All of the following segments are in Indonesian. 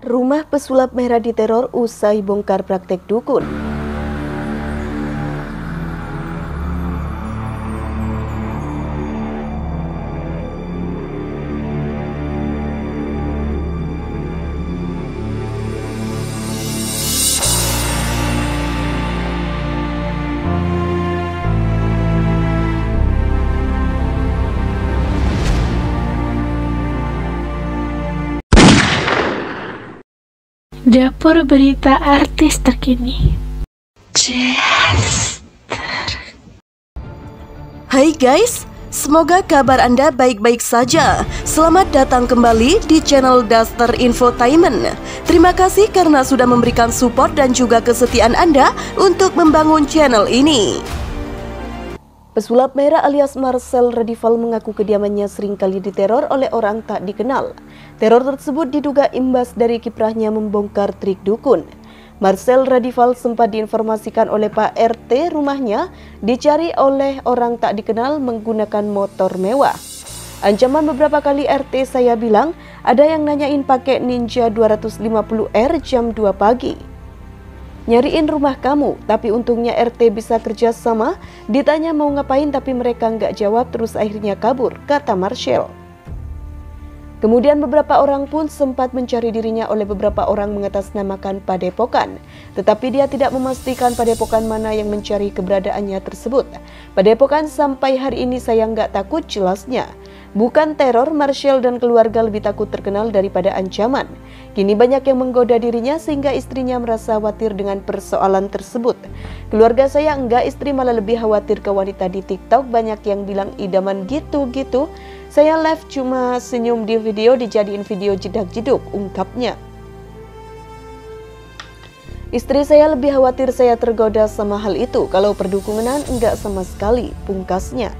Rumah pesulap merah diteror usai bongkar praktek dukun. Dapur berita artis terkini. Hai guys, semoga kabar Anda baik-baik saja. Selamat datang kembali di channel Daster Infotainment. Terima kasih karena sudah memberikan support dan juga kesetiaan Anda untuk membangun channel ini. Pesulap merah alias Marcel Radival mengaku kediamannya seringkali diteror oleh orang tak dikenal. Teror tersebut diduga imbas dari kiprahnya membongkar trik dukun. Marcel Radival sempat diinformasikan oleh Pak RT rumahnya dicari oleh orang tak dikenal menggunakan motor mewah. Ancaman beberapa kali RT saya bilang, ada yang nanyain pakai Ninja 250R jam 2 pagi. Nyariin rumah kamu, tapi untungnya RT bisa kerja sama. Ditanya mau ngapain tapi mereka nggak jawab, terus akhirnya kabur, kata Marcel. Kemudian beberapa orang pun sempat mencari dirinya oleh beberapa orang mengatasnamakan Padepokan. Tetapi dia tidak memastikan Padepokan mana yang mencari keberadaannya tersebut. Padepokan sampai hari ini saya nggak takut, jelasnya. Bukan teror, Marcel dan keluarga lebih takut terkenal daripada ancaman. Kini banyak yang menggoda dirinya sehingga istrinya merasa khawatir dengan persoalan tersebut. Keluarga saya enggak, istri malah lebih khawatir ke wanita di TikTok. Banyak yang bilang idaman gitu-gitu. Saya live cuma senyum di video, dijadiin video jedak-jeduk, ungkapnya. Istri saya lebih khawatir saya tergoda sama hal itu. Kalau perdukunan enggak sama sekali, pungkasnya.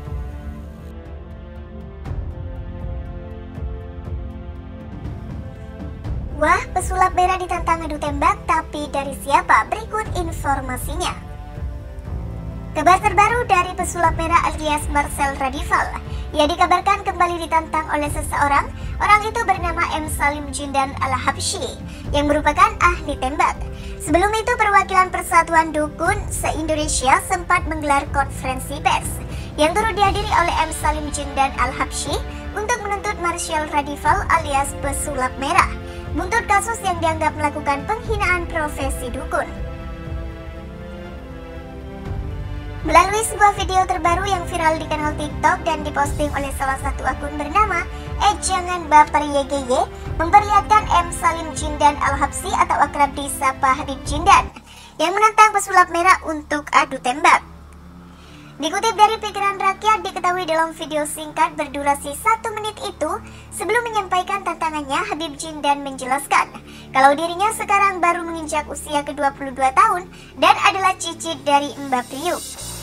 Wah, pesulap merah ditantang adu tembak, tapi dari siapa? Berikut informasinya. Kabar terbaru dari pesulap merah alias Marcel Radival. Ia dikabarkan kembali ditantang oleh seseorang. Orang itu bernama M. Salim Jindan Al-Habsyi yang merupakan ahli tembak. Sebelum itu, perwakilan Persatuan Dukun se-Indonesia sempat menggelar konferensi pers yang turut dihadiri oleh M. Salim Jindan Al-Habsyi untuk menuntut Marcel Radival alias pesulap merah buntut kasus yang dianggap melakukan penghinaan profesi dukun. Melalui sebuah video terbaru yang viral di kanal TikTok dan diposting oleh salah satu akun bernama @jangan baper YGY, memperlihatkan M. Salim Jindan Al-Habsyi atau akrab disapa Habib Jindan yang menantang pesulap merah untuk adu tembak. Dikutip dari Pikiran Rakyat, diketahui dalam video singkat berdurasi 1 menit itu, sebelum menyampaikan tantangannya, Habib Jindan menjelaskan kalau dirinya sekarang baru menginjak usia ke-22 tahun dan adalah cicit dari Mbah Priuk.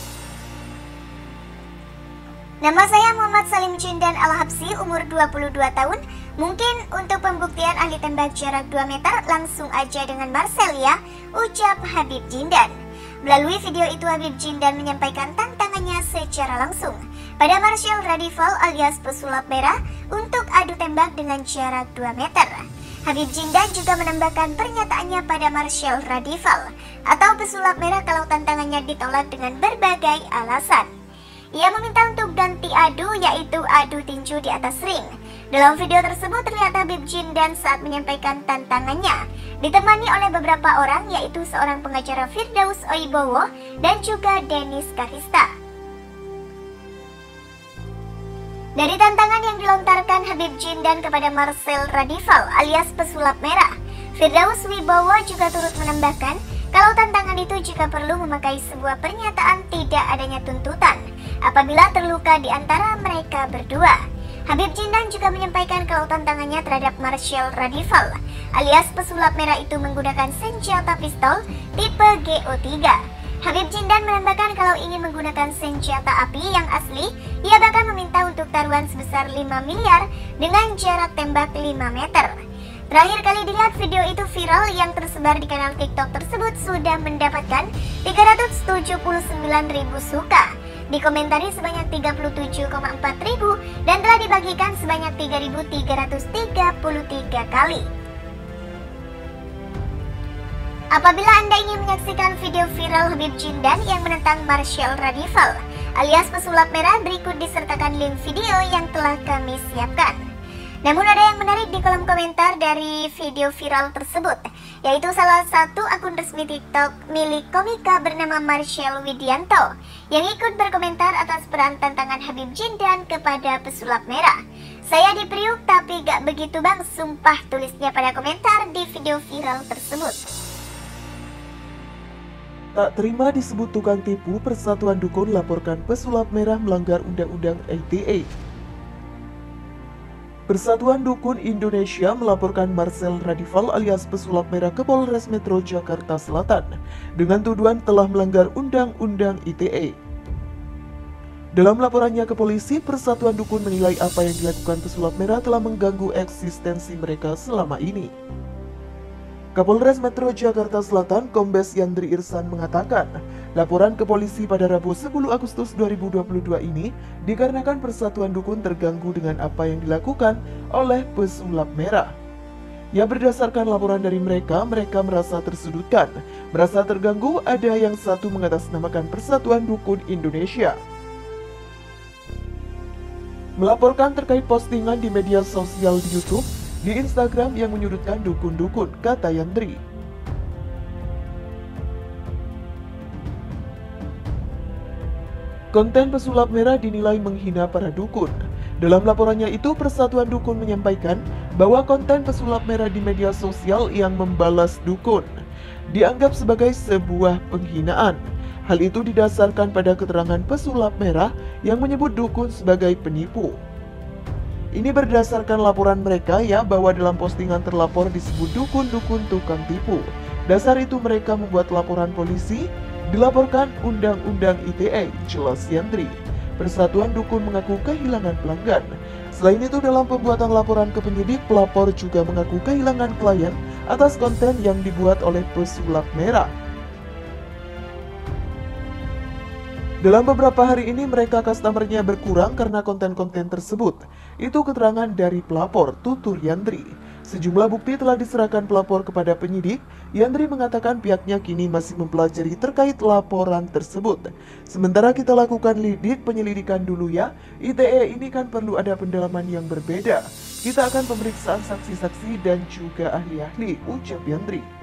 Nama saya Muhammad Salim Jindan Al-Habsyi, umur 22 tahun. Mungkin untuk pembuktian ahli tembak jarak 2 meter langsung aja dengan Marcel ya, ucap Habib Jindan. Melalui video itu, Habib Jindan menyampaikan tantangannya secara langsung pada Marcel Radival alias pesulap merah untuk adu tembak dengan jarak 2 meter. Habib Jindan juga menambahkan pernyataannya pada Marcel Radival atau pesulap merah kalau tantangannya ditolak dengan berbagai alasan. Ia meminta untuk ganti adu, yaitu adu tinju di atas ring. Dalam video tersebut terlihat Habib Jindan saat menyampaikan tantangannya ditemani oleh beberapa orang, yaitu seorang pengacara Firdaus Oibowo dan juga Denis Karista. Dari tantangan yang dilontarkan Habib Jindan kepada Marcel Radival alias pesulap merah, Firdaus Wibowo juga turut menambahkan kalau tantangan itu jika perlu memakai sebuah pernyataan tidak adanya tuntutan apabila terluka di antara mereka berdua. Habib Jindan juga menyampaikan kalau tantangannya terhadap Marcel Radival alias pesulap merah itu menggunakan senjata pistol tipe GO3. Habib Jindan menambahkan kalau ingin menggunakan senjata api yang asli, ia bahkan meminta untuk taruhan sebesar 5 miliar dengan jarak tembak 5 meter. Terakhir kali dilihat video itu viral yang tersebar di kanal TikTok tersebut sudah mendapatkan 379.000 suka. Dikomentari sebanyak 37,4 ribu dan telah dibagikan sebanyak 3.333 kali. Apabila Anda ingin menyaksikan video viral Habib Jindan yang menentang Marshell Radival alias pesulap merah, berikut disertakan link video yang telah kami siapkan. Namun ada yang menarik di kolom komentar dari video viral tersebut, yaitu salah satu akun resmi TikTok milik komika bernama Marshell Widianto yang ikut berkomentar atas peran tantangan Habib Jindan kepada pesulap merah. Saya di Priuk tapi gak begitu bang, sumpah, tulisnya pada komentar di video viral tersebut. Tak terima disebut tukang tipu, Persatuan Dukun laporkan pesulap merah melanggar Undang-Undang ITE. Persatuan Dukun Indonesia melaporkan Marshell Radival alias pesulap merah ke Polres Metro Jakarta Selatan dengan tuduhan telah melanggar Undang-Undang ITE. Dalam laporannya ke polisi, Persatuan Dukun menilai apa yang dilakukan pesulap merah telah mengganggu eksistensi mereka selama ini. Kapolres Metro Jakarta Selatan, Kombes Yandri Irsan mengatakan, laporan ke polisi pada Rabu 10 Agustus 2022 ini dikarenakan Persatuan Dukun terganggu dengan apa yang dilakukan oleh pesulap merah. Ya, berdasarkan laporan dari mereka merasa tersudutkan, merasa terganggu. Ada yang satu mengatasnamakan Persatuan Dukun Indonesia, melaporkan terkait postingan di media sosial di YouTube, di Instagram yang menyudutkan dukun-dukun, kata Yandri. Konten pesulap merah dinilai menghina para dukun. Dalam laporannya itu, Persatuan Dukun menyampaikan bahwa konten pesulap merah di media sosial yang membalas dukun dianggap sebagai sebuah penghinaan. Hal itu didasarkan pada keterangan pesulap merah yang menyebut dukun sebagai penipu. Ini berdasarkan laporan mereka ya, bahwa dalam postingan terlapor disebut dukun-dukun tukang tipu. Dasar itu mereka membuat laporan polisi, dilaporkan Undang-Undang ITE, jelas Yandri. Persatuan Dukun mengaku kehilangan pelanggan. Selain itu, dalam pembuatan laporan ke penyidik, pelapor juga mengaku kehilangan klien atas konten yang dibuat oleh pesulap merah. Dalam beberapa hari ini mereka customernya berkurang karena konten-konten tersebut. Itu keterangan dari pelapor, tutur Yandri. Sejumlah bukti telah diserahkan pelapor kepada penyidik. Yandri mengatakan pihaknya kini masih mempelajari terkait laporan tersebut. Sementara kita lakukan penyelidikan dulu ya. ITE ini kan perlu ada pendalaman yang berbeda. Kita akan pemeriksaan saksi-saksi dan juga ahli-ahli, ucap Yandri.